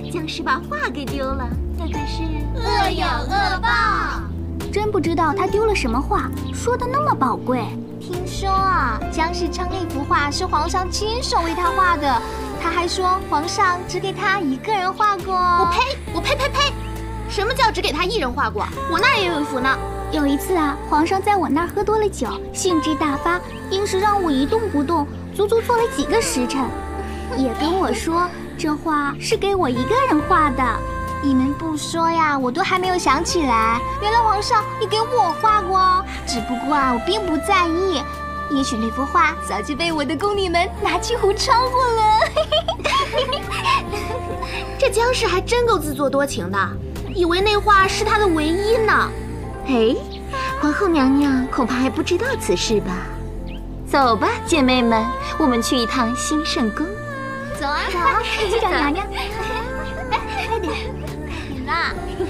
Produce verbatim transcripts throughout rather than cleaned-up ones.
僵尸把画给丢了，那可是恶有恶报。 真不知道他丢了什么画，说的那么宝贵。 听说啊，僵尸称那幅画是皇上亲手为他画的，他还说皇上只给他一个人画过。 我呸！我呸呸呸！什么叫只给他一人画过？我那儿也有一幅呢。 有一次啊，皇上在我那儿喝多了酒，兴致大发，硬是让我一动不动，足足坐了几个时辰，也跟我说这画是给我一个人画的。 你们不说呀，我都还没有想起来，原来皇上也给我画过。只不过啊，我并不在意，也许那幅画早就被我的宫女们拿去胡抄过了。 这僵尸还真够自作多情的，以为那画是他的唯一呢。哎，皇后娘娘恐怕还不知道此事吧？走吧，姐妹们，我们去一趟兴圣宫。 走啊， 走啊，去找娘娘。 快点，你呢？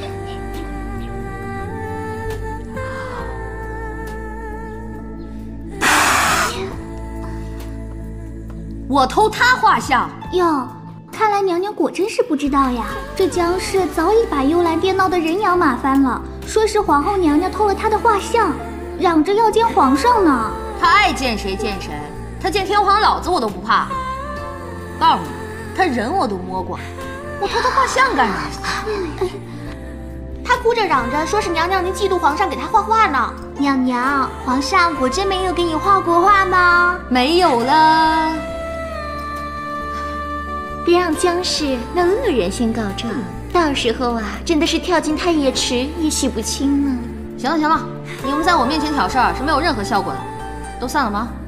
我偷他画像哟，看来娘娘果真是不知道呀。这僵尸早已把幽兰殿闹得人仰马翻了，说是皇后娘娘偷了她的画像，嚷着要见皇上呢。 他爱见谁见谁，他见天皇老子我都不怕。告诉你，他人我都摸过，我偷他画像干啥？ 他哭着嚷着说是娘娘您嫉妒皇上给他画画呢。 娘娘，皇上果真没有给你画过画吗？ 没有啦。 别让僵尸那恶人先告状，到时候啊，真的是跳进太液池也洗不清呢。 行了行了，你们在我面前挑事儿是没有任何效果的，都散了吗？